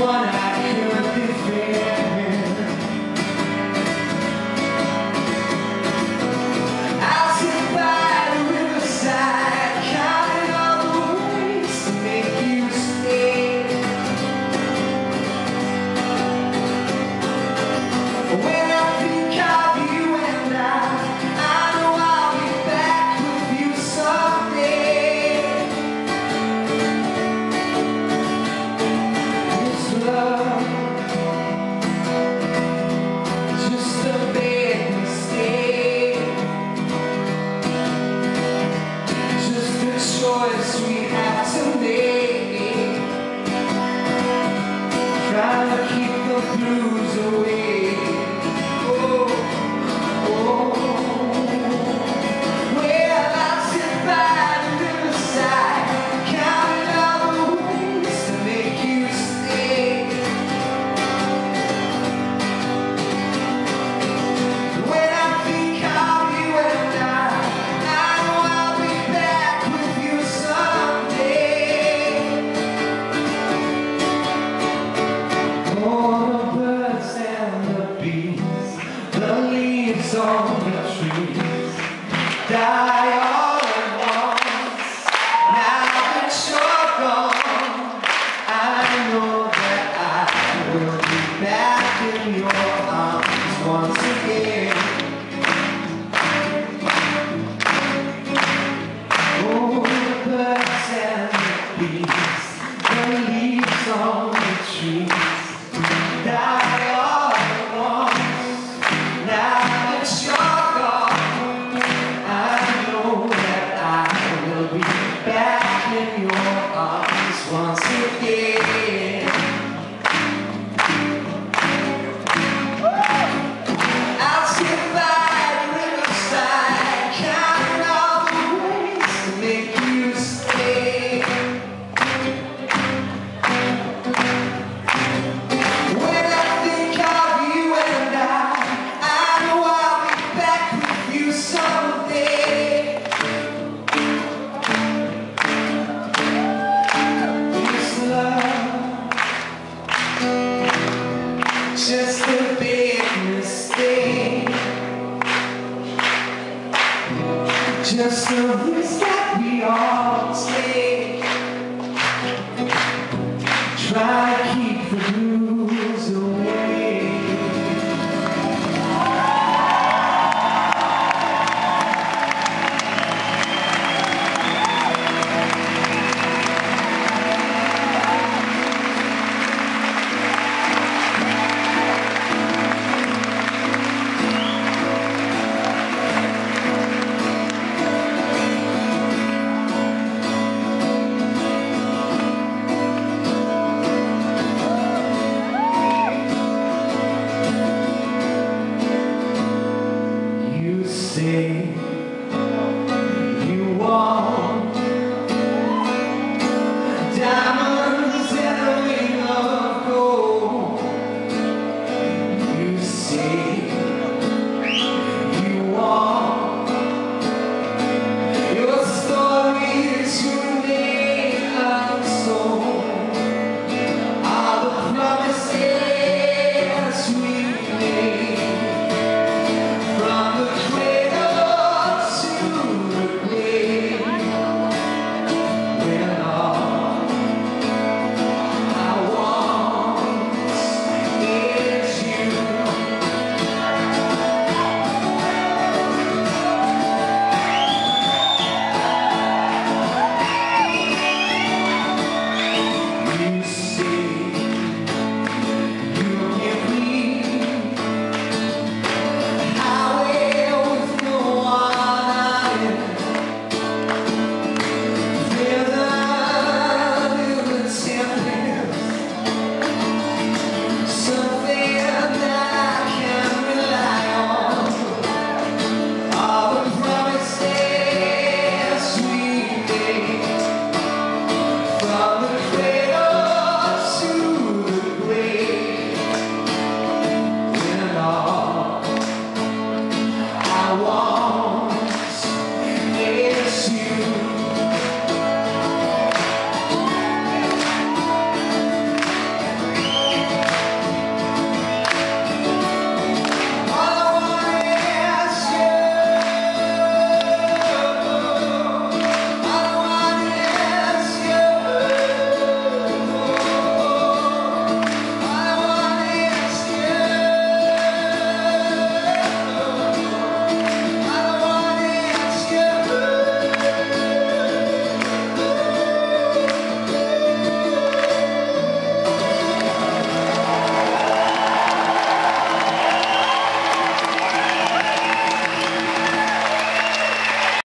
one I could defend. I'll sit by the riverside, counting all the ways to make you stay. When I think of you and I know I'll be back with you someday. This love, just a big mistake, just a choice we have to make, trying to keep the blues away. On the trees die all at once. Now that you're gone, I know that I will be back in your arms once again. Oh, the birds and the bees, the leaves on the trees die all at once. Now you're gone, I know that I will be back in your arms once again. I'll sit by the riverside, counting all the ways to make you stay. When I think of you and I know I'll be back with you someday. This love, just a big mistake, just a